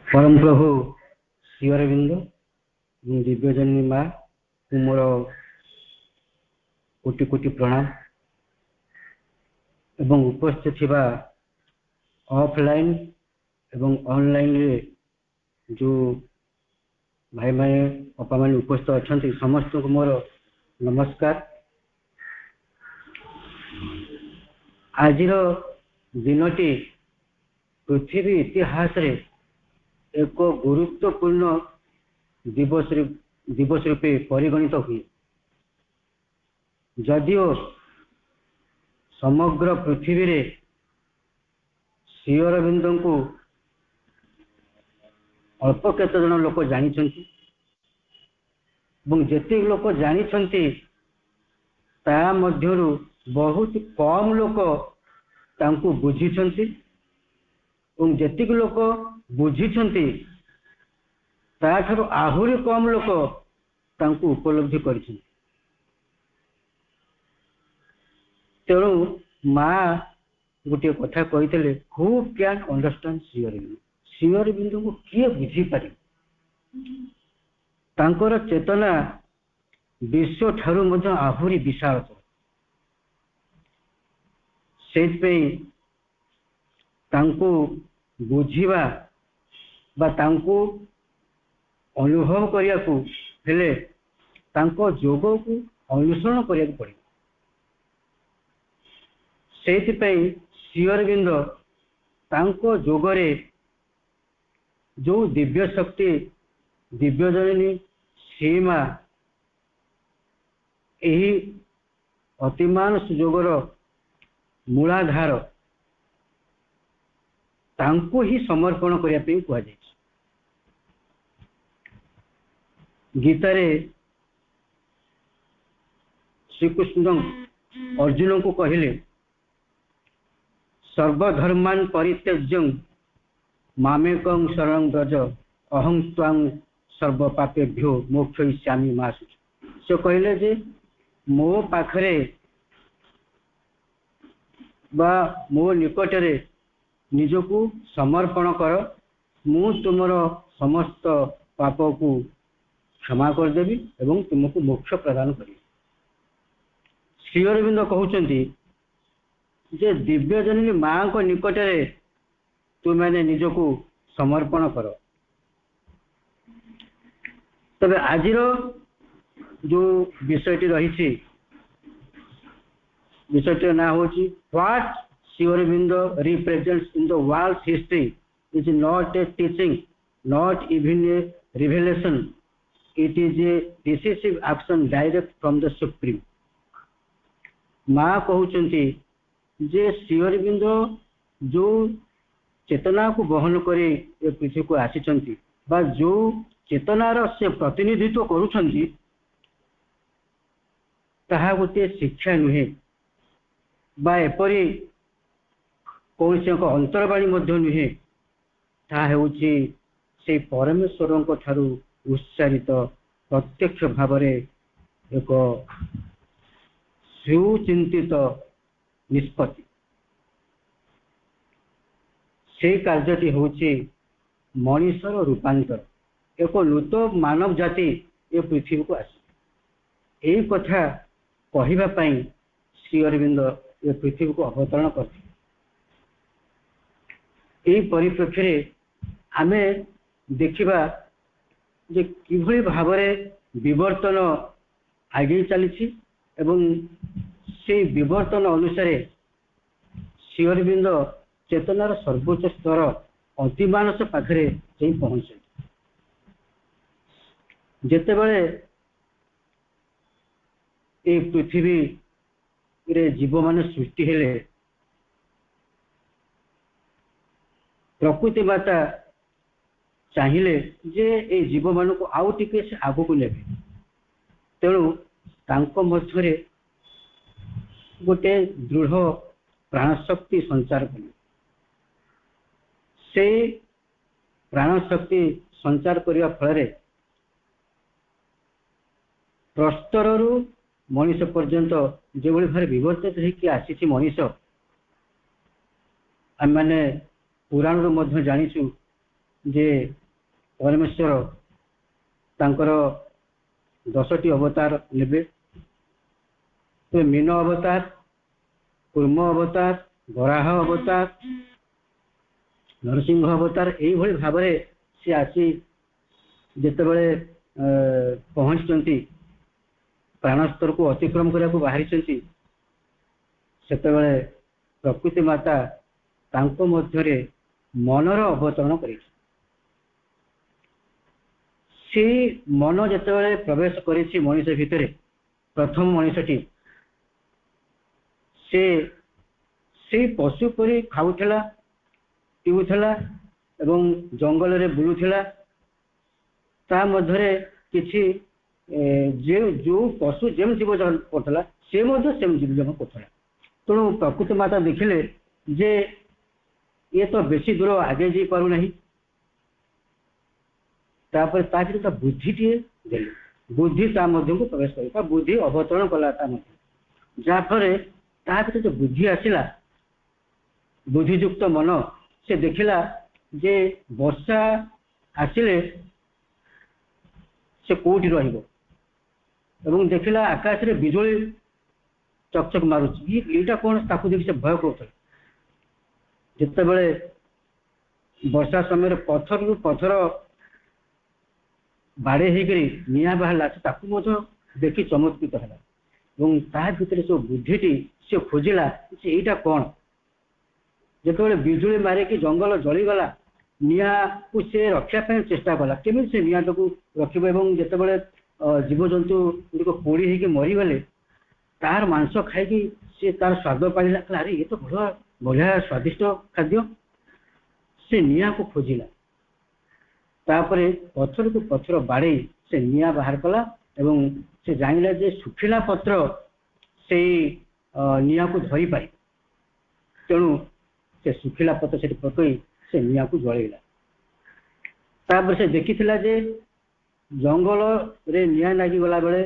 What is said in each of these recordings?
परम प्रभु श्री अरविंद दिव्यजननी माँ को मोर कोटि कोटि प्रणाम एवं उपस्थित थिबा ऑफलाइन एवं ऑनलाइन रे जो भाई माने अपा माने उपस्थित अछंती समस्त को मोर नमस्कार। आजिर दिनटी पृथ्वी इतिहास रे एक गुरुत्वपूर्ण दिवस रूपे परिगणित हुए। जदिओ समग्र पृथ्वी रे श्री अरविंद को अल्प केते जन लोक जानी जेते लोक जानी ता मध्यरु बहुत कम लोक तांको बुझी जेतिक लोक बुझी ताठारु आहुरी कम लोक तांको उपलब्धि करिसें। तेणु माँ गोटे कथा कही who can understand Shri Aurobindo. Shri Aurobindo को किए बुझी पारे तांकर चेतना विश्व ठारू मध्य आहुरी विशाल। सेइथपई तांको बुझीबा बा तांको अनुभव करिया को हेले तांको जोग को अनुसरण करिया को पड़े। सेइथपई श्री अरविंद तांको जोगरे जो दिव्य शक्ति दिव्यजननी सीमा यही अतिमान सुजोगर मूलाधार तांको ही समर्पण करिया पे कुआ जाय। गीता रे श्री कृष्ण अर्जुन को कहले सर्वधर्मान परित्यज्य मामेकं शरणं व्रज अहं त्वां सर्व पापेभ्यो मोक्षयिष्यामि मा शुचि। से कहले जे मो पाखरे बा मो निकटरे निजको समर्पण कर, मु तुमर समस्त पाप को क्षमा कर देबी एवं तुमको मोक्ष प्रदान करी। श्री अरविंद कहउचंती जे दिव्यजननी मां को निकटरे तुमने निजको समर्पण कर। तबे आजिर जो विषयटी रही विषयटी ना होची what Shri Aurobindo represents in the world's history is not a teaching, not even a revelation. It is a decisive action direct from the Supreme. माँ कहउचंती जे श्री अरविंद जो चेतना को बहन करे ए पृथ्वी को आसीचंती बा जो चेतनार से प्रतिनिधित्व करूछंती ताहा गोटे शिक्षा नुहे बा एपरी कौन से अंतरवाणी मध्य नुहे। ता हेउची से परमेश्वर को ठारू उच्चारित प्रत्यक्ष भाव रे एक सुचिंतित निष्पत्ति। से कार्यटी होची मनुष्यर रूपांतर एक नूतन मानव जाति ए पृथ्वी को आसी। यही कथा कहिबा पई श्री अरविंद ए पृथ्वी को अवतरण करते। यही परिप्रेक्षी रे आमे देखिबा जे किभली भाव रे विवर्तन आगे चली एवं से विवर्तन अनुसार श्री अरविंद चेतनार सर्वोच्च स्तर अतिमानस पाखरे जाई पहुंचे। जेते बेले ए पृथ्वी रे जीव माने सृष्टि हेले प्रकृति माता चाहिए जे ए जीव मान को आउ टिके से आगो को नेबे। तेणु तांको मध्यरे गोटे दृढ़ प्राणशक्ति संचार कले। से प्राणशक्ति संचार करने फल प्रस्तरु मनीष पर्यंत जो भाव विवर्तित होकर आसी मनीष आम मैंने पुराण जाचु जे परमेश्वर तांकर 10टी अवतार नेबे। तो मीन अवतार, कूर्म अवतार, वराह अवतार, नरसिंह अवतार यही भाव में सी आसी जितेबले पहुंचती प्राणस्तर को अतिक्रम करने को बाहरी सेतेबले प्रकृति माता तांको मध्यरे मनर अवतरण कर मन जितेबले प्रवेश करिछि मनीष भितर प्रथम मनीषटी से पशु परी खाऊला पीऊला एवं जंगल रे बुलूला ता मध्यरे किछि जो पशु जेम जीव जगन करथला से मध्य सेम जीव जगन करथला। तेणु प्रकृति माता देखिले जे ये तो बेसी दूर आगे जी पारु नहीं तापर ता बुद्धि टी देले बुद्धि ता मध्य को प्रवेश कर बुद्धि अवतरण कला ता मध्य जाफरे ता जो बुद्धि आसिला बुद्धियुक्त मन से देखिला जे वर्षा आसिले से कोठी रहिबो एवं देखिला आकाश रे बिजुली चकचक मारुची एटा कोन ताकू देखि से भय करत जते बेले वर्षा समय पत्थर रु पत्थर बाड़े ही करी निया बाहला ताकू मधो देखि चमत्कृत हला एवं ता भितर जो बुद्धिटी से खोजिला से एटा कोन जते बेले बिजुली मारे कि जंगल जली गला निया को से रक्षा पे चेष्टा कला केमी से निया को रखिबो एवं जते बेले जीवजंतु गुड़िक पोड़ी होगी मरीगले तार मांस खाई सी तार स्वाद पाला अरे ये तो बड़ा बढ़िया स्वादिष्ट खाद्य से निया को खोजिला तापरे पत्थर को पत्थर बाड़े से निया बाहर कला एवं से जानिला जे सुखिला पत्र से निया को धरी पाए तेणु से सुखिला पत्र से पकई से निया को जळेला तापर से देखिथिला जे जंगल रे निया लागी गला बेले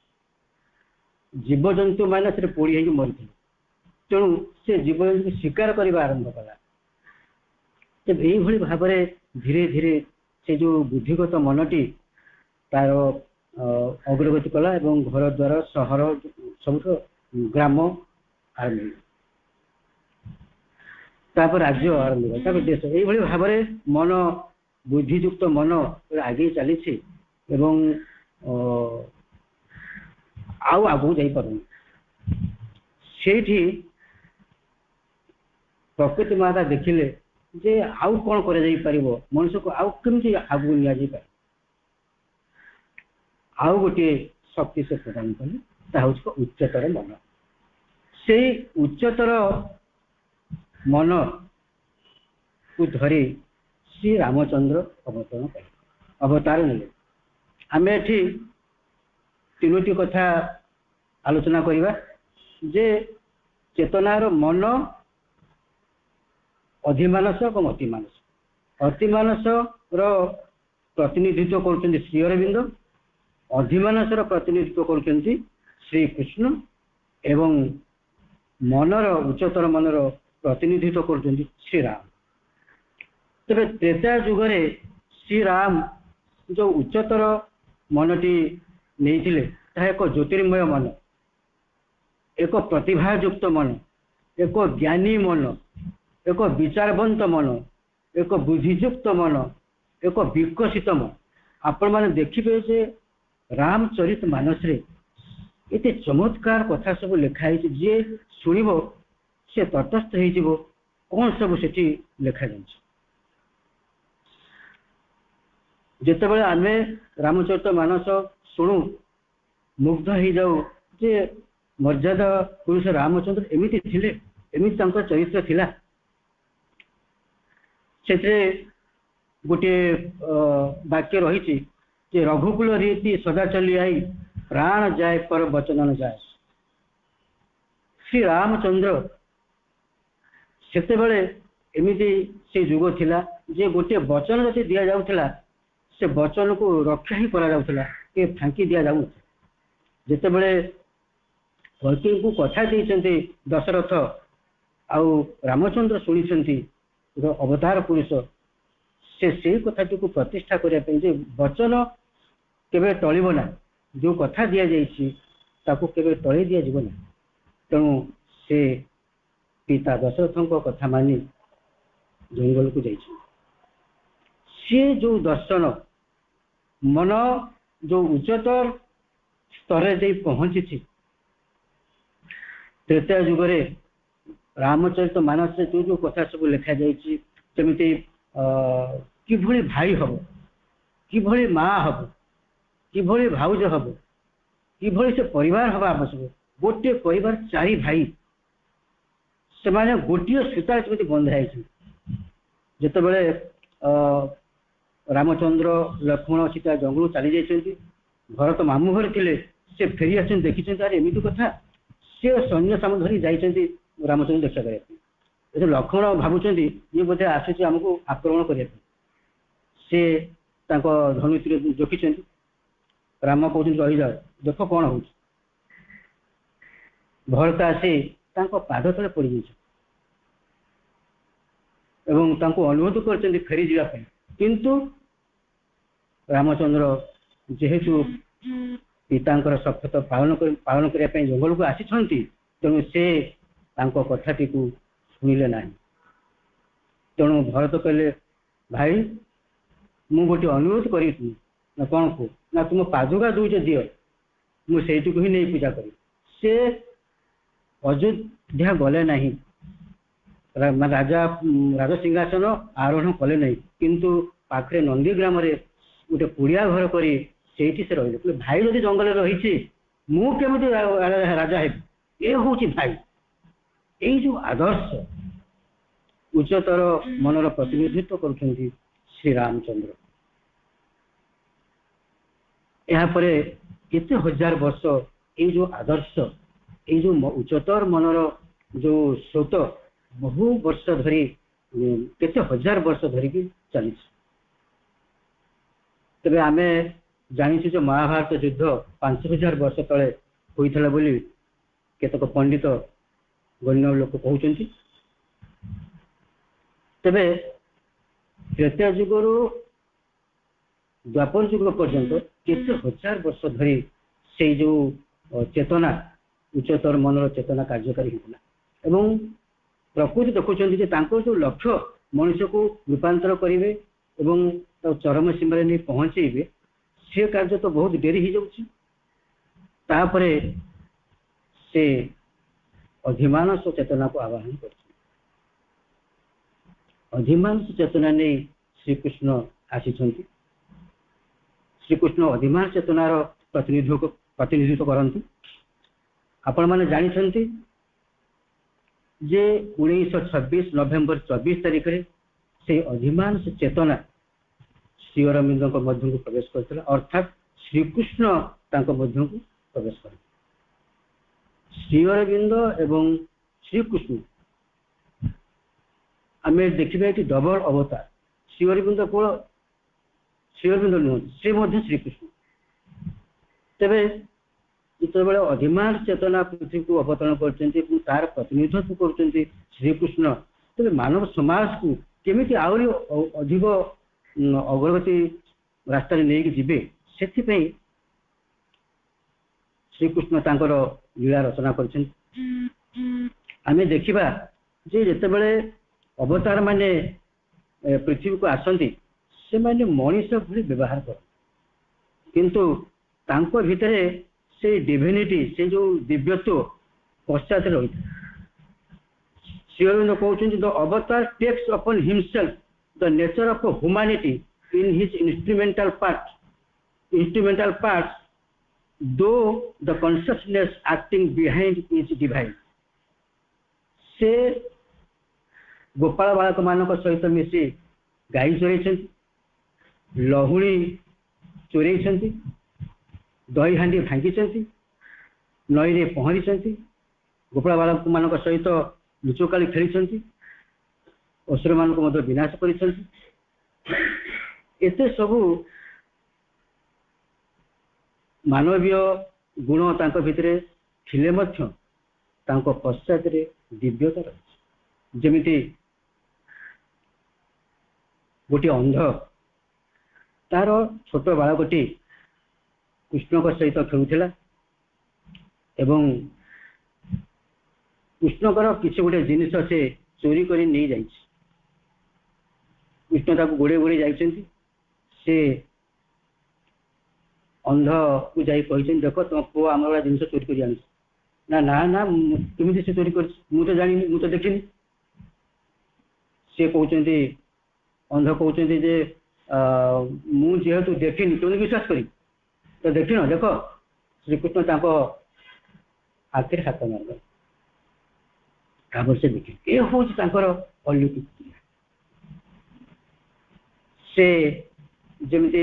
जीवजंतु माने से पोड़ी होगी मरी तेणु से जीवजंतु शिकार करने आरंभ कला जब यही भाव में धीरे धीरे से जो बुद्धिगत मनटी तार अग्रगति कला एवं घर द्वार सहर सब ग्राम आरंभ तापर राज्य आरंभ देश यही भाव में मन बुद्धियुक्त मन आगे चली एवं आउ आगू जाई पारुनी सेठी प्रकृति माता देखिले जे आउ कौन करे जाई परिबो मनुष्य को आउ केमती आगू निया जाई पारे आउ गोटे शक्ति से प्रदान कले ता होछ उच्चतर मन से उच्चतर मन को धरी श्री रामचंद्र अवतरण कले अवतार नेले आमे एठी तीनोटी कथा आलोचना करिबा जे चेतनार मन अधिमानस और अतिमानस अतिमानस रो प्रतिनिधित्व करछन्ति श्री अरविंद अधिमानस रो प्रतिनिधित्व करछन्ति श्री कृष्ण एवं मनर उच्चतर मनर प्रतिनिधित्व करछन्ति श्री राम। तबे त्रेता युगरे श्री राम जो उच्चतर मनटी नहीं एक ज्योतिर्मय मन एक प्रतिभायुक्त मन एक ज्ञानी मन एक विचारवंत मन एक बुद्धियुक्त मन एक विकसित मन आपण मैंने देखिए जे रामचरित मानस रे इतने चमत्कार कथा सब लिखाई जी शुणव से तटस्थ हो कौन सब से लिखा जा जितेबाला आम रामचरित मानस शुणु मुग्ध हो जाऊ जे मर्यादा पुरुष रामचंद्र एमती थिले एमती चरित्र थिला से गोटे वाक्य रही रघुकुल रीति सदा चली आई प्राण जाए पर वचन न जाए। श्री रामचंद्र सेतेबेले एमिति से युग थिला जे गोटे वचन जति दिया जाउथला से वचन को रक्षा ही करा जाउथला के फांकी दिया जाउ जेतेबेले कल्की को कथा देइचंती दशरथ आउ रामचंद्र सुनिचंती अवतार पुरुष से कथाटी को प्रतिष्ठा करने वचन केवे टलिब ना जो कथा दि जाइए ताकू केवे टली दि जाव ना तेणु से पिता दशरथ कथा मानि जंगल को जाइए सी जो दर्शन मन जो उच्चतर स्तर जा पहुंची त्रेता जुगरे रामचरित मानस जो जो कथा सब लिखा जामती कि भाई हम कि माँ हम कि भाउज हम कि से परिवार हवा आवश्यक गोटे परिवार चारि भाई से माने गोटे सूता बंधाई जिते बड़े रामचंद्र लक्ष्मण सीता जंगल चली जाइए भरत मामू घर थे से फेरी आस देखी अरे एमती कथा सी सैन्य साम धरी जाइए रामचंद्र देखा करने लक्ष्मण भावुं ये बोधे आसूँ आमको आक्रमण करने सी धनु तीर जोखी राम कहते रही जाओ देख कौन हो भरत आसी पाद तले पड़ अनुरोध कर फेरी जावाई किंतु रामचंद्र जेहेतु पिता शपथ पालन करने जंगल को आसी तेणु से कथाटी को शुणिले ना तेणु भरत कहले भाई मु गोटे अनुरोध करी ना कौन को ना तुम पादुका दूचे दियो मुझे को ही नहीं पूजा करी से अयोध्या गले नहीं राजा राज सिंहासन आरोहण कले नहीं किंतु पाखे नंदीग्राम गोटे कुड़िया घर कर से रही भाई जदि जंगल रही मुझे राजा है ये हूँ भाई यही जो आदर्श उच्चतर मनर प्रतिनिधित्व कर श्री रामचंद्र यापर केते हजार वर्ष ये जो आदर्श ये जो उच्चतर मनर जो स्रोत बहु वर्ष धरी केते हजार वर्ष धरिकी चली तबे आमे जानी जो महाभारत युद्ध 5000 वर्ष तले होइथला बोली केतक पंडित गण्य लोक कहउचंती तबे त्रेता युगरु द्वापर युग पर्यंत केते हजार वर्ष धरी से जो चेतना उच्चतर मनर चेतना कार्यकारी होता एवं प्रकृति देखुं जो लक्ष्य मनुष्य को रूपांतर करेंगे एवं चरम सीमार नहीं पहुंचे से कार्य तो बहुत डेरी हो जापरे से अधिमानस चेतना को आवाहन कर अधिमानस चेतना नहीं श्रीकृष्ण आसी श्रीकृष्ण अधिमान चेतनार प्रतिनिधित्व करती आपण मैंने जानी जे 1926 नवेम्बर 24 तारीख में से अधिमान चेतना श्री अरविंद मध्य को प्रवेश करता अर्थात श्रीकृष्ण मध्य को प्रवेश कर श्री अरविंद एवं श्रीकृष्ण आम देखा ये डबल अवतार श्री अरविंद केवल श्री अरविंद नुह से श्रीकृष्ण तेरे जिते अधिमान चेतना पृथ्वी को अवतरण कर तार प्रतिनिधित्व कर श्रीकृष्ण तेरे मानव समाज को केमी आहरी अधिक अग्रगति रास्ता नहीं जीवे से श्रीकृष्ण तांकर लीला रचना कर देखा जे जिते बड़े अवतार माने पृथ्वी को आसती से माने मनीष भली व्यवहार कर किंतु तांको भितरे से डिविनिटी से जो दिव्यत्व पश्चात रही श्री अरविंद कहते the avatar takes upon himself the nature of humanity in his instrumental parts though the consciousness acting behind is divine से गोपाल बालक मान सहित मिसी गाई चोरई लहुणी चोरई दही हांडी भांगी नई पहरी गोपाल बालक मान सहित लुचकाली खेली असुर मान विनाश कर सबू मानवीय गुण तांको भितरे थिले मध्य तांको पश्चात दिव्यता रही जमिति गोटे अंध तार छोट बालकटी कृष्ण सहित खेलुला एवं कृष्णकर किसी गोटे जिनिस से चोरी कर नहीं जाइए। कृष्ण ताको गोड़े गोड़े जाइछन्ति से अंध को जाई कहछन देखो तुम पु आमर वाला जिनिस चोरी कर आनी ना ना ना केमिति से चोरी कर मु तो जानी मु तो देखिनी से कहछन्ति अंध कहछन्ति जे मु जेहेतु देखिनी तुम विश्वास करी तो देखिन देखो श्रीकृष्ण ताको आखिर हाथ मारल से देख ये हूँ अलौकिक से जमी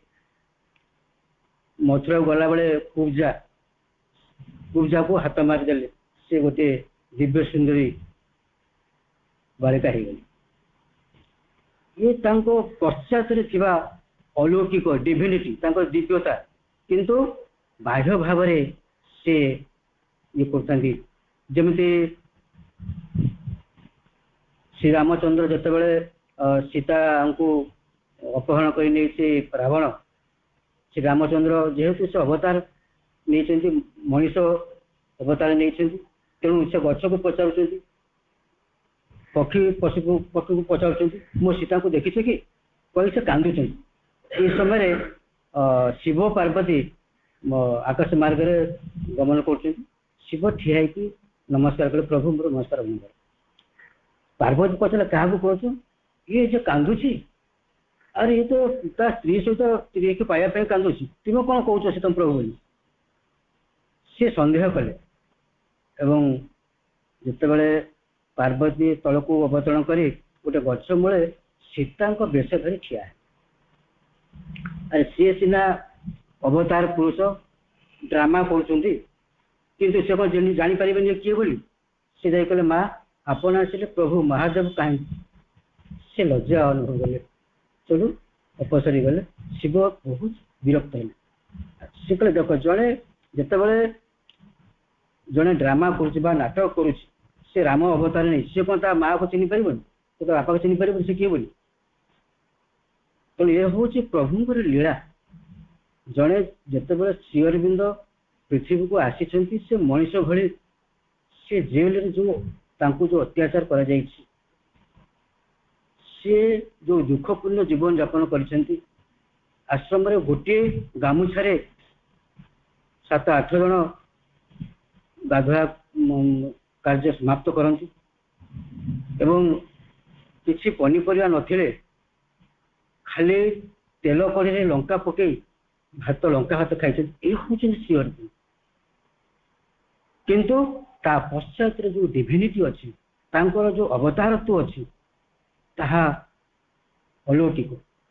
मथुरा गला बेले कुब्जा को हाथ मारिदेले से गोटे दिव्य सुंदरी बालिका हो गई। ये पश्चात अलौकिक डिविनिटी दिव्यता किंतु बाह्य भाव से ये करते जमी श्री रामचंद्र जितेबाला सीता को अपहरण कर नहीं रावण श्री रामचंद्र जेहेतु से अवतार नहीं मनीष अवतार नहीं तेणु से गछ को पचार पक्षी पशु पक्षी को पचार मो सीता को देखी कि कह से कांदुच ये समय शिव पार्वती आकाश मार्ग गमन कर शिव ठिया नमस्कार कले प्रभु मोर नमस्कार कर पार्वती पचारे क्या कह ये जो कांदुची अरे ये तो ता स्त्री सहित स्त्री को पाइबा कांदुची तुम कौन कौच से तुम प्रभु बोली सी सन्देह कले एवं जितेबाला पार्वती तल को अवतरण कर गोटे गछ मूले सीता बेश धरी ठिया अरे सी सीना अवतार पुरुष ड्रामा कर किंतु से कौन जापर किए बोली सी जाई कहले माँ आपण आसिले प्रभु महादेव कहीं से लज्जा अनुभव कले चलू अपसरी गले शिव बहुत विरक्त है सी कहे देख जड़े जितेबाला जड़े ड्रामा नाटक करुच्ची से राम अवतार नहीं सी कौन ता माँ को चिन्ह पार तो बापा को चिन्ह पार से किए बोली तेणु ये हूँ प्रभुंर लीला जड़े जितेबाला श्री अरविंद पृथ्वी को आसी से मनीष भली से जेल जो तांको जो अत्याचार करा जायछि से जो दुखपूर्ण जीवन यापन कर आश्रम रे गोटे गामुछारे 7-8 जन गाधुआ कार्य समाप्त करती एवं किसी पनीपरिया नथिले खाली तेल कड़े लंका पकई भात लंका भात खाई ये हूँ श्री किंतु ता पश्चात जो डिविनिटी अच्छी तांकर जो अवतारत्व अच्छी ताहा अलौकिक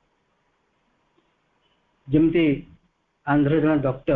जमती आंध्र जन डॉक्टर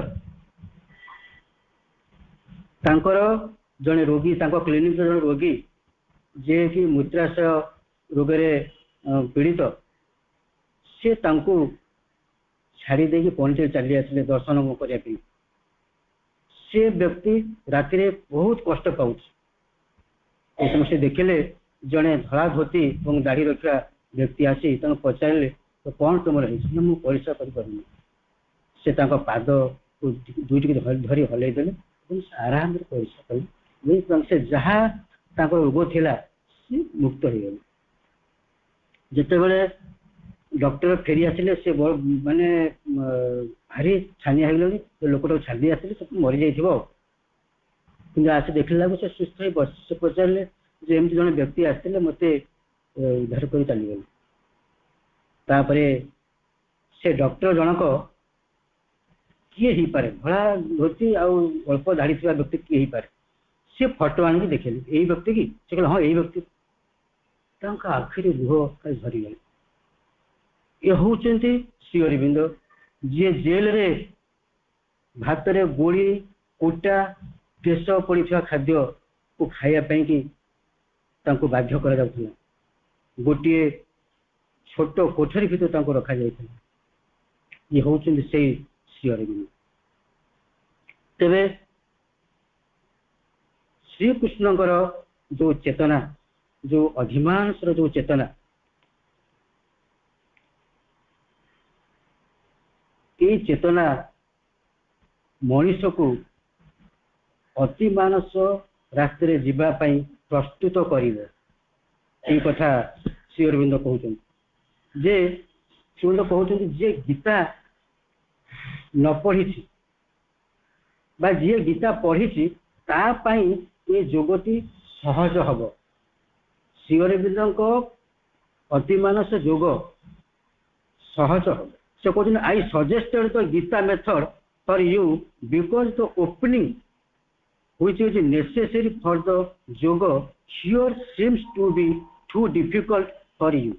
तांकर जड़े रोगी क्लिनिक जन रोगी जे कि मूत्राशय रोग पीड़ित से तांको छाड़ी देकी पंडित चली आसिले दर्शन करने से व्यक्ति राति बहुत कष्ट पाँच से देखिले जड़े धड़ा धोती और दाढ़ी रखा व्यक्ति आसी पचारे तो कौन तुम मुझे परीक्षा करें से पाद को दुईटी धरी हलईदे आराम परीक्षा कले से जहाँ रोग थिला से मुक्त हो गले जितेबाला डॉक्टर फेरी आसिले से माने भारी छानिया हो गले लोकटा छाड़ी आसिले सब मरी जाइथिबो किंतु आसी देखला से सुस्थ हो बस से पचारे जो एमती जन व्यक्ति आसते मत उद्धार कर चलीगले तापर से डॉक्टर जनक किए ही पारे भला धोती अल्प दाढ़ी थी व्यक्ति किए ही पारे से फोटो आनिक देखिए यही व्यक्ति की से कहले हाँ यही व्यक्ति आखिरी लुह खाली झरीगले ये हूँ श्री अरविंद जी जेल रे भात रे गोड़ी कोटा केश पड़ा खाद्य को खायापी कि बाध्य करा गोटे छोट कोठरी भीतर रखा जाता ये हूँ से श्री अरविंद तेरे श्रीकृष्णकर जो चेतना जो अधिमांसर जो चेतना ये चेतना मनीष को अति मानस रास्ते जीवाई प्रस्तुत कर कथा श्री अरविंद कहते जे श्री अरविंद कहते जे गीता न पढ़ी जी गीता पढ़ी तापाई ये जोगटी सहज हम श्री अरविंद अतिमानस जोग सहज हम से कहते I suggested the Gita method for you because the opening which is necessary for the yoga here seems to be too difficult for you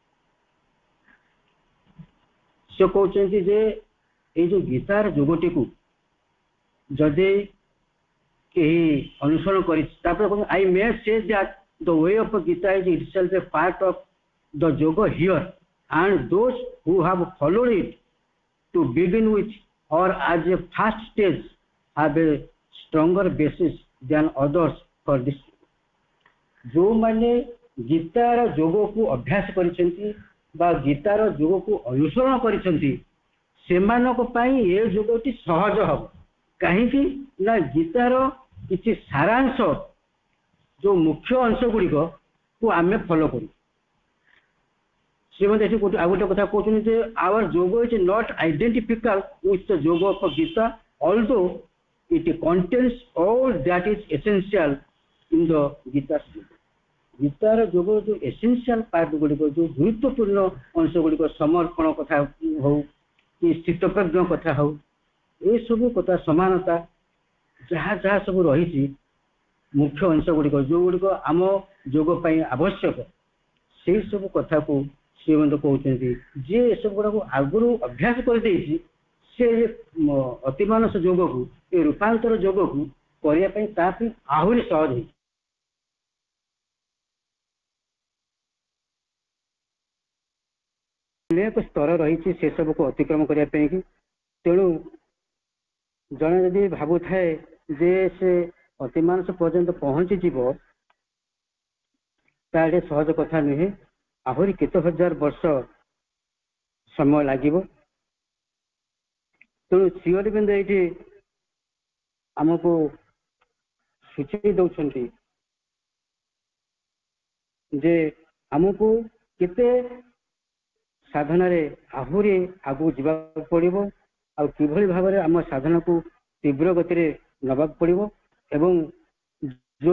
से कहते जे ये जो गीतार जोगटी को जदि कहीं अनुसरण कर I may say that the way of Gita is itself a part of the yoga here and those who have followed it to begin with or as a first stage have a stronger basis than others for this जो माने guitar जोग को अभ्यास करिसेंती बा guitar जोग को अनुसरण करिसेंती सेमानक पई ए जोगटी सहज हबो काहेकि ना गीतार किछि सारांश जो मुख्य अंश गुडी को आमे फॉलो करू श्रीमती एठी कोठी आगोटे कथा कहउछन जे our yoga is not identical with the yoga of Gita although it contains all that is essential in the Gita गीतार जोग जो एसेंशियल पार्ट गुड़िक जो गुरुत्वपूर्ण अंश गुड़िक समर्पण कथा हो कि स्थितप्रज्ञ कथा हो ये सब कथा समानता जहाँ जहाँ सब रही मुख्य अंश गुड़िक जो गुड़िक आम जोग आवश्यक से सब कथा को श्रीमंत कहते जे सब गुड़ा आगुरी अभ्यास कर से अतिमानस जोग को ये रूपांतर जोग को करने आहरी सहज अनेक स्तर रही से सब को अतिक्रम करने की तेणु जड़े जदि भावु थाए जे से अतिमानस पर्यंत पहुंची जीव ताले सहज कथा नुहे आहरी केते हजार वर्ष समय लागिबो तेणु श्री अरविंद ये आमको सूचई दौरान जे आमको केते साधन आहरी आगू जावाक पड़िबो आ किभली भाव में आम साधना को तीव्र गति नबाक पड़िबो एवं जो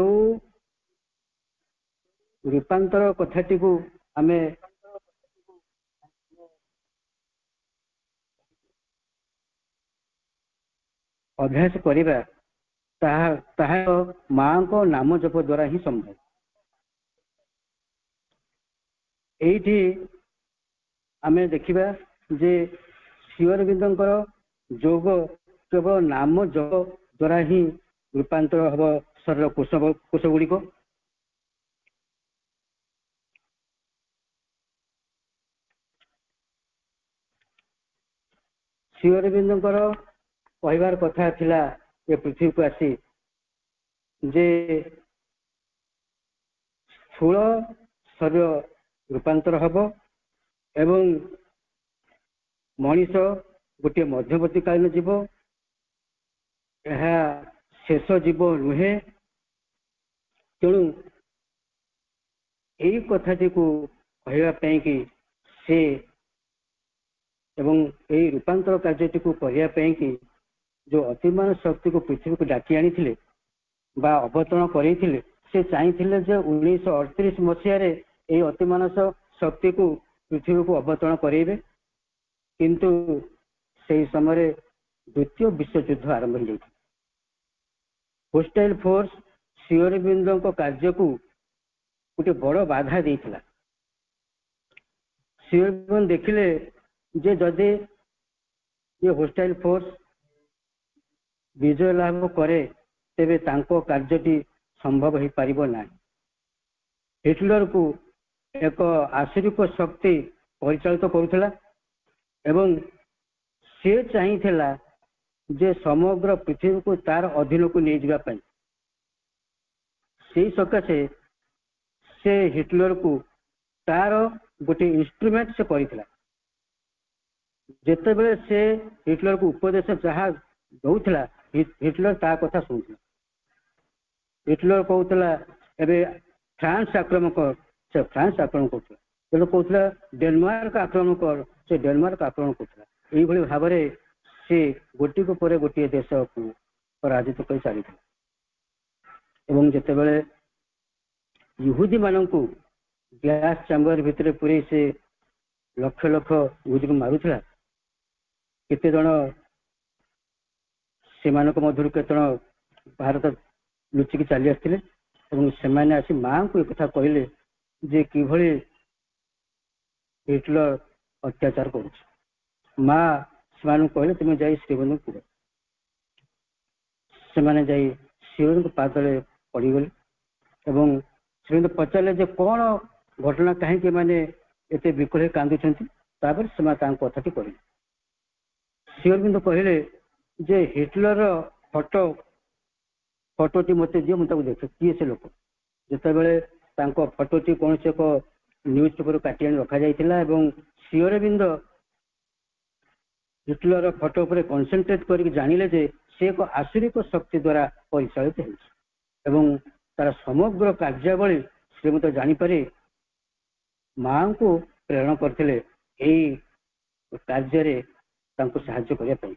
रूपांतर कथाटी को आमे अभ्यास करिबा मां को नाम जप द्वारा ही संभव एठी आमे देखिबा जे श्री अरविंदंकर जोग केवल नाम जप द्वारा ही रूपांतर हब शरीर कोष गुड़िक श्री अरविंदंकर कहबार कथा थिला ये पृथ्वी को आसी जे स्थूल शरीर रूपांतर हब एवं मनीष गोटे मध्यवर्ती कालीन जीव यह शेष जीव नुहे तेणु यही कथाटी को कहवाई कि से एवं यही रूपांतर कार्यटी को कहवाई कि जो अतिमान शक्ति को पृथ्वी को डाकी आनी बा अवतरण करते से चाहिए जे 1938 मसीह अतिमानस शक्ति को पृथ्वी को अवतरण करेंगे किंतु से समय द्वितीय विश्व युद्ध आरंभ हो जाता होस्टाइल फोर्स श्री अरविंद कार्य को गोटे बड़ बाधा देता श्री अरविंद देखिले जे जदि ये होस्टाइल फोर्स विजय लाभ करे तेबे तांको कार्यटी संभव हो पारिबो नाही हिटलर को एक आश्रिक शक्ति परिचालित करुला एवं से चाहिए जे समग्र पृथ्वी को तार अधीन को नहीं जावा पाई से सकाशे से हिटलर को तार गोटे इंस्ट्रूमेंट से करितला ଯେତେବେଳେ ସେ ହିଟଲର को उपदेश जहाँ दौला हिटलर ता कथा शुणुला हिटलर कहला एबे फ्रांस आक्रमण कर से फ्रांस आक्रमण करता तेणु कहला डेनमार्क आक्रमण कर से डेनमार्क आक्रमण करता यही भाव में से गोटी को परे गोटे देश को पराजित कर सारी एवं जितेबाला यहूदी मानक गैस चैम्बर भितर पूरे से लक्ष लक्ष यहूदी को मारुला केते जन से मध्य केत भारत लुचिकी चली आसते से आसी माँ को एक कथा कहले जे किभली हिटलर अत्याचार कर माँ से कहले तुम जा श्रीबंधु कूद से श्रीबंधु पादले पड़गले एवं श्रीबंधु पचारे जे कौन घटना कहीं माने एते विकल कांदुंट से कथाटी कहले श्रीअरविंद कहले जे हिटलर फोटोटी मत दिए मुझे देखे किए से लोक जितेबाला फोटोटी कौन से एक न्यूज पेपर काटी रखा जाइथिला एवं श्रीअरविंद हिटलर फोटो पर कनसेंट्रेट करके जानिले जे से एक आसुरिक शक्ति द्वारा परिचालित एवं तार समग्र कार्यावली श्रीमत जानीपारे माँ को प्रेरणा करते कार्य साहाय्य करने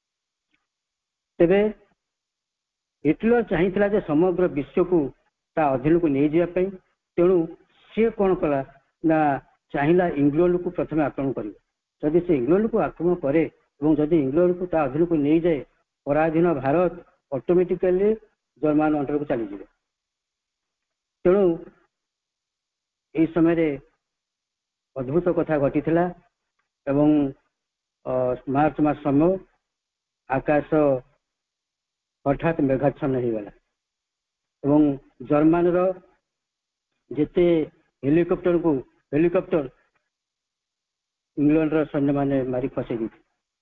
तेबे हिटलर चाहिए जे समग्र विश्व को ता अधीन को नहीं जावाई तेणु सी कौन कला ना चाहिला इंग्लैंड को प्रथम आक्रमण कर जदि से इंग्लैंड को आक्रमण करे और जदि इंग्लैंड को ता अधीन को नहीं जाए पराधीन भारत ऑटोमेटिकली जर्मन अंडर को चली जाए तेणु यही समय अद्भुत कथा घटी एवं मार्च मास समय आकाश हठात मेघाच्छन्न हो गला एवं जर्मन जिते हेलिकॉप्टर इंग्लैंड सैन्य माने मारी फसई दी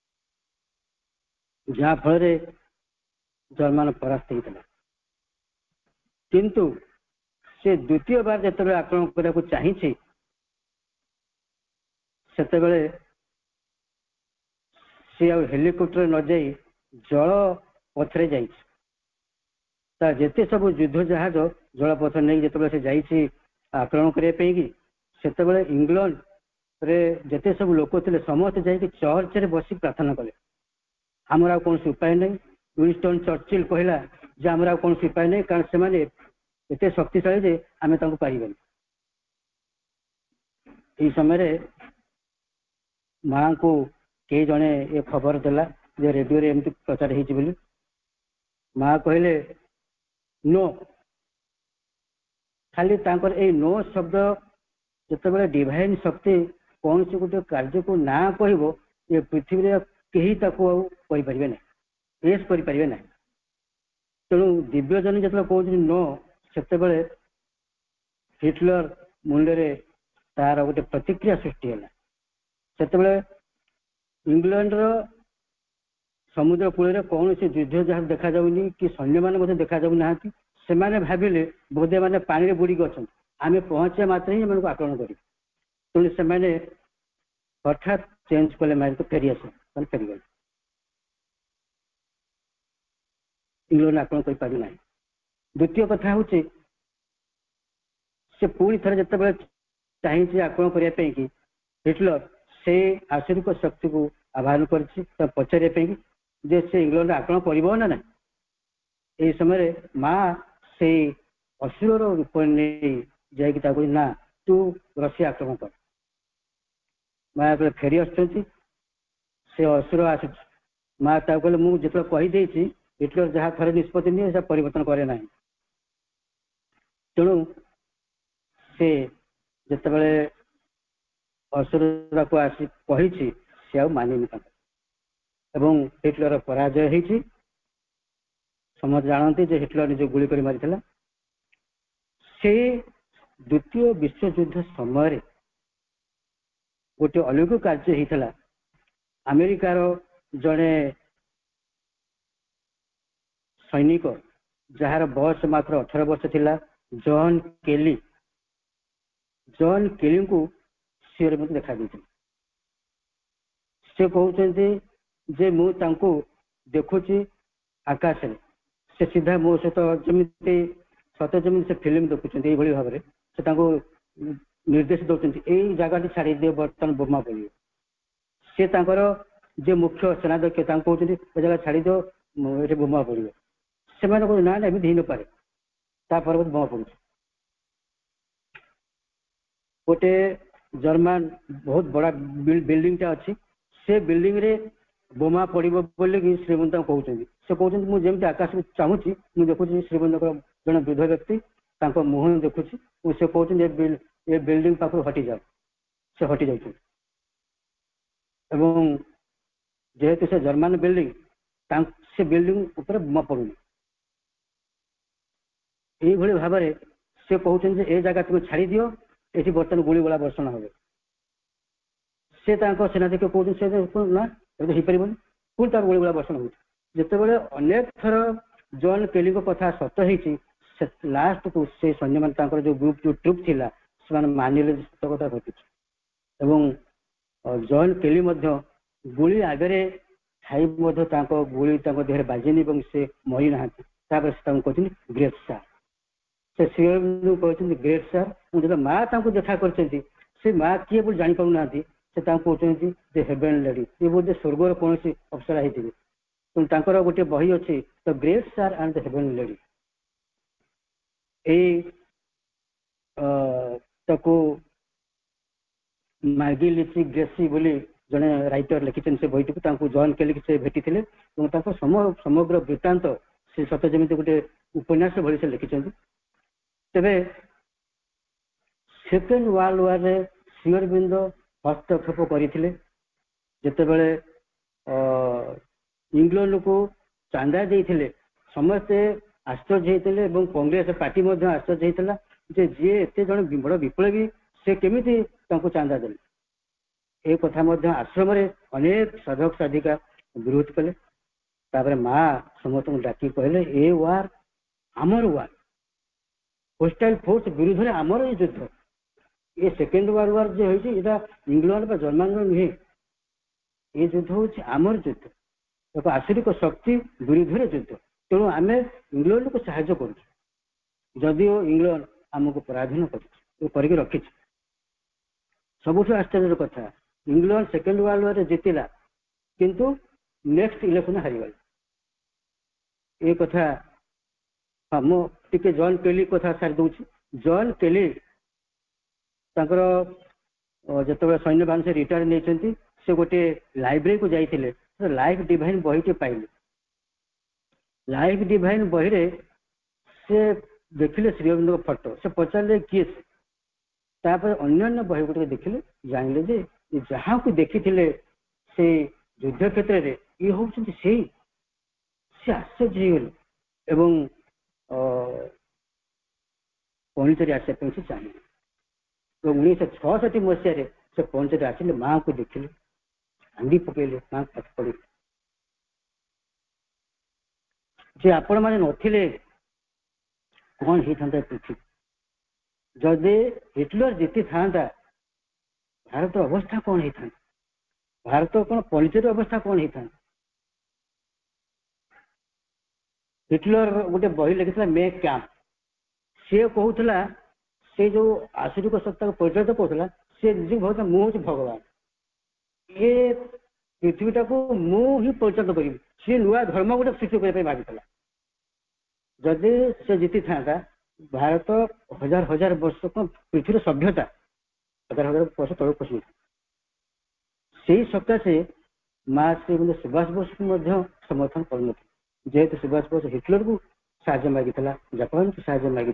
जहाँ फल जर्मन परास्त होता किंतु से द्वितीय बार जिते आक्रमण करने को चाहिए से सी हेलिकॉप्टर न जाई जल पथरे जा जेते सब युद्ध जहाज जल पथर नहीं जिते से जाइए आक्रमण करने से इंग्लैंड रे जेते सब लोक थे समस्त जा चर्च रे बसी प्रार्थना कले आमर आ कौन उपाय नहीं विंस्टन चर्चिल कहला जे आमर आ कौन उपाय नहीं कारण से माने एते शक्तिशाली जे आमे तांको पारिबेन ई समय माँ को के जने ये खबर देला जे रेडियो रे एमती प्रचार हेछि बोली माँ कहले नो खाली तांकर ए नो शब्द जिते डिवाइन शक्ति कौन से गोटे कार्य को ना कहब ये पृथ्वी रे कहीं करें ना पेश करें ना तेणु दिव्यजन जो कहते नो से हिटलर मुंडे तार गोटे प्रतिक्रिया सृष्टि है से इंग्लैंड समुद्र कूल कौन से युद्ध जहाज देखा जाऊनी कि सैन्य मैंने देखा जाऊ ना से भाविले बोधे मैंने पानी बुड़ीक अच्छा आम पहुंचा मात्र ही को आक्रमण कर तेणु से हठात चेंज कले मार फेरी आस फेरीगले इंग्लैंड आक्रमण कर पारि ना द्वितीय कथा हूँ से पुणी थे जिते चाहिए आक्रमण करने कि हिटलर से आसुरिक शक्ति को आह्वान कर पचारे जे से इंग्लैंड आक्रमण कर ना यही समय माँ से असुर रूप नहीं जाकि ना तू रशिया आक्रमण कर माँ फेरी आसुँच से असुर आस माँ कहले मुझे जो कहीदे हिटलर जहाँ थे निष्पत्ति नहीं से परिवर्तन करे ना तेणु से जिते असुर को आसी कही सी मानिनी एवं हिटलर पराजय होती समस्त जानते जे हिटलर निज गुली कर मारी से द्वितीय विश्वयुद्ध समय गोटे अलौकिक कार्य होता अमेरिकार जड़े सैनिक जार बयस मात्र 18 वर्ष थिला जॉन केली को सिर में देखा से कहते जे मु तांको देखुची आकाश रे से सीधा मो सहित जमी सत जमी से फिल्म देखुं ये भाव में से निर्देश दौरान यही जगह छाड़ी दिए बर्तमान बोमा पड़े सी जे मुख्य सेनाध्यक्ष कहते जगह छाड़ी दो ये बोमा पड़े से ना ना एमती हो न पारे तापर बोमा पड़े गोटे जर्मन बहुत बड़ा बिल्डिंग टा अच्छी से बिल्डिंग रे बोमा पड़ो बोल श्रीमंत कहते से कहते मुझे आकाश को चाहूँगी मुझे देखुची श्रीमंत जन वृद्ध व्यक्ति मुहं देखुची से कहते ये बिल्डिंग पाखु हटि जाओ से हटि जाते जेहेतु से जर्मन बिल्डिंग से बिल्डिंग ऊपर बोमा पड़ुनी यही भाव में से कहते ये जगह तुम छाड़ी दियो ये बर्तमान गुड़ी गोला वर्षण हम से सेनाध्यक्ष कहते ना हो पार पुणी तार गुड़ी गोला वर्षण हो जिते अनेक थर जॉन केली कथा सत होती लास्ट को से सैन्य मान जो ग्रुप जो ट्रुप थिला से मानिले सत कथा घटी जॉन केली गुली आगे खाई गुली देह बाजिनी से मरी ना कहते ग्रेट सार से श्रीअरविंद कहते ग्रेट सार मुझे माँ देखा कर माँ किए बोल जापार ना से कहते हेवेन लेडी ये बोधे स्वर्गर कौन अप्सरा होते गोटे बही अच्छी the great sir and the heaven lady मार्गी लिची ग्रेसी बोली जड़े राइटर लिखिं से बहीटी को जॉन केली से भेटी समग्र वृत्तांत से सत जमी गोटे उपन्यास भली से लिखिं तेरे सेकेंड वर्ल्ड वार रे श्रीअरविंद हस्तक्षेप करते जितेबले इंग्लैंड को चांदा देते समस्ते आश्चर्य होते कांग्रेस पार्टी आश्चर्य होता जी एत जन बड़ विप्लवी से केमी चांदा दे ये कथा आश्रम अनेक साधक साधिका विरोध कले माँ समस्त डाकी कहले ए वार आमर वार होस्टाइल फोर्स विरुद्ध में आमर ये युद्ध ये सेकेंड वर्ल्ड वार जो होता इंग्लैंड जर्मन नुहे ये युद्ध हूँ आमर युद्ध एक आसुरिक शक्ति विरुद्ध युद्ध तेणु आम इंग्लैंड को साहाय्य कदियो इंग्लैंड आमको पराधीन कर रखी सबुठ आश्चर्य कथा इंग्लैंड सेकेंड वर्ल्ड वार जीतला किंतु नेक्स्ट इलेक्शन हारीगला ये कथा हाँ मुझे जॉन केली कथा सारी दूसरी जॉन केली जो सैन्य बाहन से रिटायर नहीं से गोटे लाइब्रेरी को जाइए लाइफ डिवाइन बहीटे पाइले लाइफ डिवाइन बही रे से देखिले श्रीअरविंद फोटो से पचारे किए तापर अन्य बही गुटे देखिले जानिले जे जहाँ को देखी से युद्ध क्षेत्र में ये हूँ से आश्चर्य हो पंचरी आसपा से चाहिए तो 1966 मसीह से पंचरी आसिले माँ को देखिले हांडी पकड़े माँ पाठ पढ़े जे आपण मैंने नथिले कौन होता पृथ्वी जदि हिटलर जीति था भारत अवस्था कौन होता भारत कौन पंचर अवस्था कौन होता हिटलर गोटे बही लिखा मे कैंप सी कहला से जो आसुरिक सत्ता को परिचय कहला सी निजे भाव मुझे भगवान ये पृथ्वीटा को मुझे परिचय करी सी नुआ धर्म गोटे सृष्टि करने भाविला जदि से जीति था भारत हजार हजार वर्ष को पृथ्वी सभ्यता हजार हजार वर्ष तल पशु से सत्ता से माँ श्री सुभाष बोस को समर्थन कर जेहेतु सुभाष बोस हिटलर को साहाय्य मागी जापान को साहाय्य मागी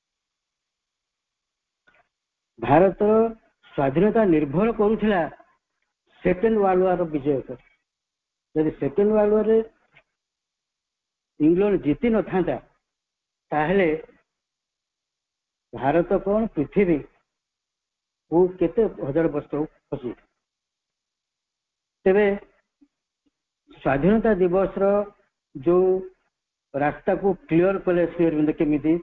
भारत स्वाधीनता निर्भर करुला सेकेंड वर्ल्ड वार विजय पर जब सेकेंड वर्ल्ड वार इंग्लैंड जीति न था ताहले भारत कौन पृथ्वी को केते हजार वर्ष फसी तेरे स्वाधीनता दिवस रो जो रास्ता को क्लियर कले श्रीअरविंद केमिति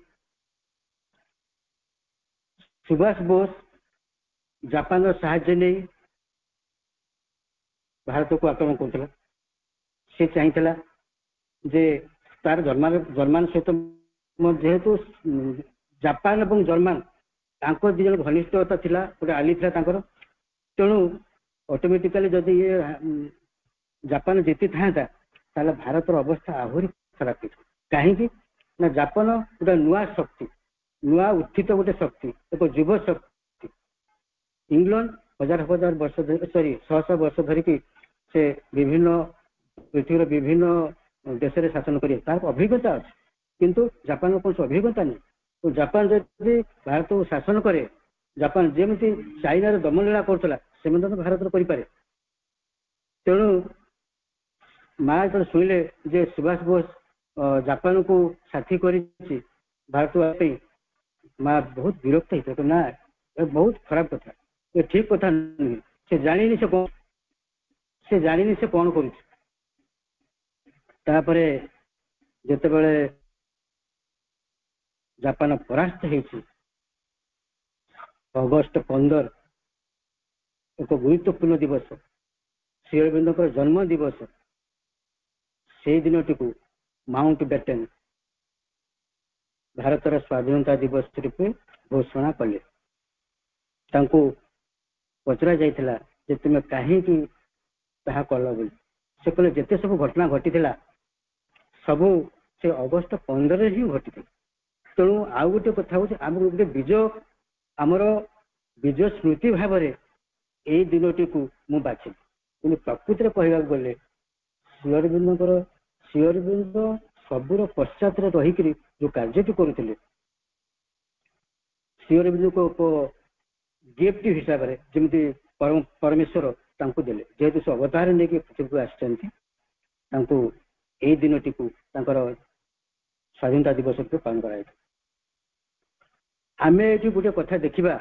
सुभाष बोस जापान साहाय्य नहीं भारत को आक्रमण करुला से चाहिए जे तार जर्मान सहित जेहेतु जापान और जर्मान तांको दी जन घनिष्ठता थिला गोटे आली थिला तांकर तेणु ऑटोमेटिकली जदि ये जापान जीति था ताले भारत अवस्था आहरी खराब थी कहीं ना जापान गोटे नुआ शक्ति नुआ उत्थित गोटे शक्ति एक युव शक्ति इंग्लैंड हजार हजार वर्ष सॉरी 100 वर्ष धरिकी से विभिन्न पृथ्वी विभिन्न देश में शासन करें तार अभिज्ञता अच्छे किंतु जापान कौन अभिज्ञता नहीं तो जापान जब भारत को शासन करे जापान जमी चाइना दमनलीला करुला से भारत करे तेणु माँ जो शुणिले जे सुभाष बोस जापान को साथी कर भारत माँ बहुत विरक्त होता तो ना बहुत खराब कथा ये ठीक कथा नहीं से जानी से कौन कर जितेबले जापान परास्त होती अगस्ट 15 एक गुरुत्वपूर्ण दिवस श्री अरविंद जन्म दिवस से दिनटी को माउंट बैटन भारतर स्वाधीनता दिवस रूपे घोषणा कले पचरा जाइथिला जे तुम कहीं कल बोली से कहले जिते सब घटना घटी सबू से अगस्ट 15 ही घटी तेणु आउ गोटे कथा हूँ आम गोटे विजय आमर विजय स्मृति भाव में यही दिनटी को मु बाछी कि प्रकृति कहवा गले श्री अरविंद सबूर पश्चात रहीक जो कार्य करुले श्री अरविंद को गिफ्ट हिसाब से जमी परमेश्वर देले जेहेतु से अवतार नहीं पृथ्वी को आसती यही दिनटी को स्वाधीनता दिवस रूप पालन कराई आम ये गोटे कथा देखा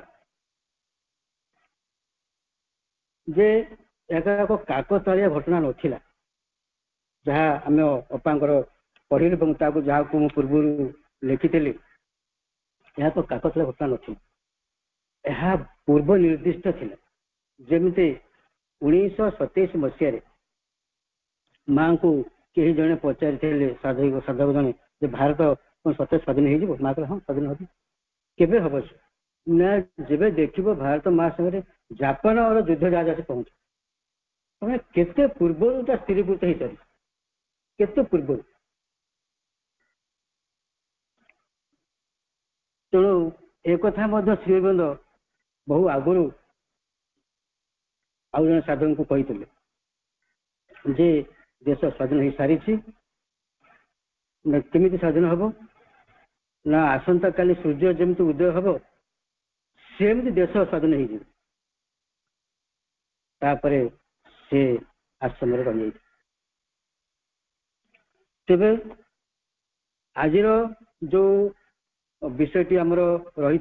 जे एक काकतालिया घटना नथिला जहाँ आम अपांकर पढ़िल जहाँ को पूर्व लिखी यह तो काकतालिया घटना नथिला यह पूर्व निर्दिष्ट थिला जेमिति 1927 मसीह माँ को कहीं जड़े पचारि साधक जने भारत सत्य स्वाधीन हो माँ कह हाँ स्वाधीन हो केवे हम ना जब देख भारत माँ संगे जापान और युद्ध जहाज आसी पहुंच तमें केते पूर्व स्थिरीभूत हो सारी केते पूर्व तेणु एक श्री अरविंद बहु आगुरी आउ जन साधक को कही जे देश स्वाधीन हो सारी केमी स्वाधीन हम ना आसंता काली सूर्य जमी उदय हम सेमती देश स्वाधीन हो से आश्रम रही तेरे आज जो विषयटी आमर रही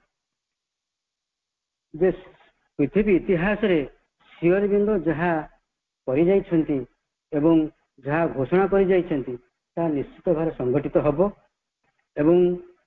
जे पृथ्वी इतिहास रे श्री अरविंद जहाँ एवं जहाँ घोषणा कर निश्चित भाव संगठित हम एवं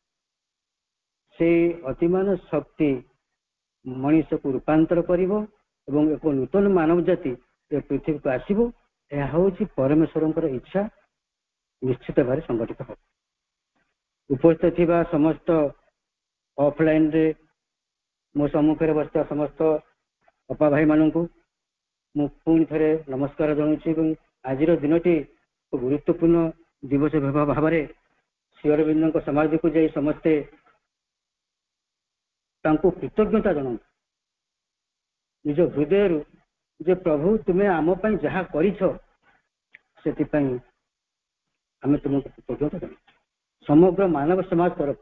से अतिमान शक्ति मनीष को रूपांतर करिवो एवं एक नूतन मानव जाति ए पृथ्वी को आसीबो यह हूँ परमेश्वर इच्छा निश्चित भाव संगठित हो उपस्थित थिबा समस्त ऑफलाइन रे मो सम्मुखें बसता समस्त अपा भाई मानू पुणी थे नमस्कार जनाऊँ आज दिनटी गुरुत्वपूर्ण दिवस भाव में श्री अरविंद समाधि को जाई समस्ते कृतज्ञता जनाऊँ निज हृदय जे प्रभु तुम्हें आम जहाँ कर तुमको कृतज्ञता जनाऊँ समग्र मानव समाज तरफ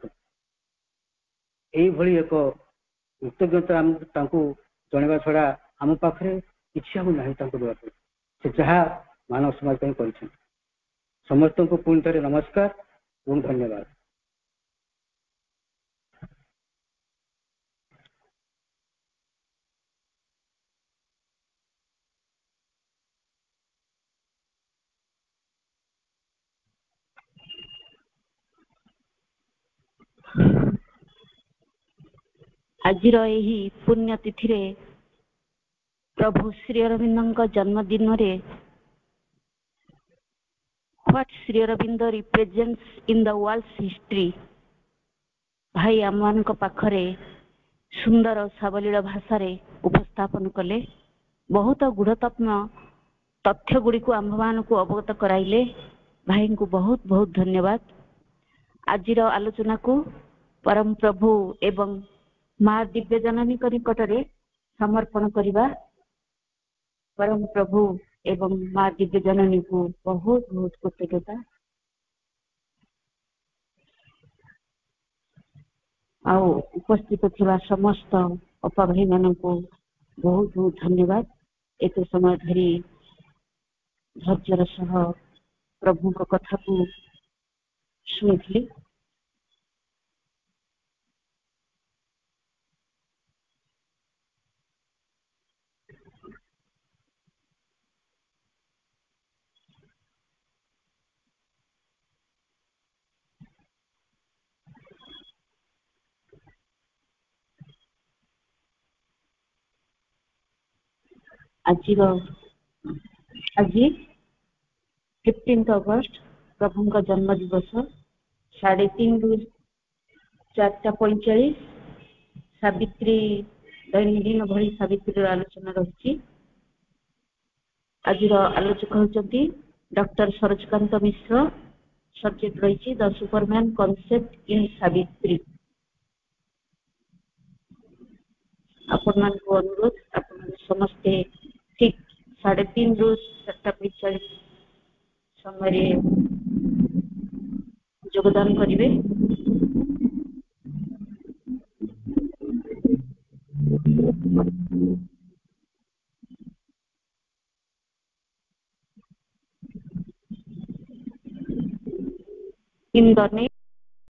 यही एक कृतज्ञता जनवा छड़ा आम पाखे किसी ना देवाई से जहाँ मानव समाज कर समस्त को पुणी थे नमस्कार और धन्यवाद। आज पुण्यतिथि प्रभु श्री अरविंद जन्मदिन रे what Shri Aurobindo represents in the world's history भाई आम मान पाखरे सुंदर सावलील भाषा रे उपस्थापन कले बहुत गुढ़तत्म तथ्य गुड़ी को आम मान को अवगत कराइले भाई को बहुत बहुत धन्यवाद। आज आलोचना को परम प्रभु एवं माँ दिव्य जननी निकट रे समर्पण करिबा। परम प्रभु एवं माँ दिव्य जननी को बहुत बहुत कृतज्ञता। आओ उपस्थित थिबा समस्त अपा भाई मान को बहुत बहुत धन्यवाद। एक समय धरी धैर्यर सह प्रभु को कथा को शुणिली। आज 15 अगस्त प्रभु का जन्म दिवस 3:30 रु 4:45 सावित्री दैनंदिन भली सावित्री आलोचना रही। आज आलोचक होती डॉक्टर सरोजकांत मिश्र। सब्जेक्ट रही the superman concept in Savitri. आपण मान को अनुरोध आपण समस्ते ठीक 3:30 रु 4:45 समय योगदान करेंगे। In the name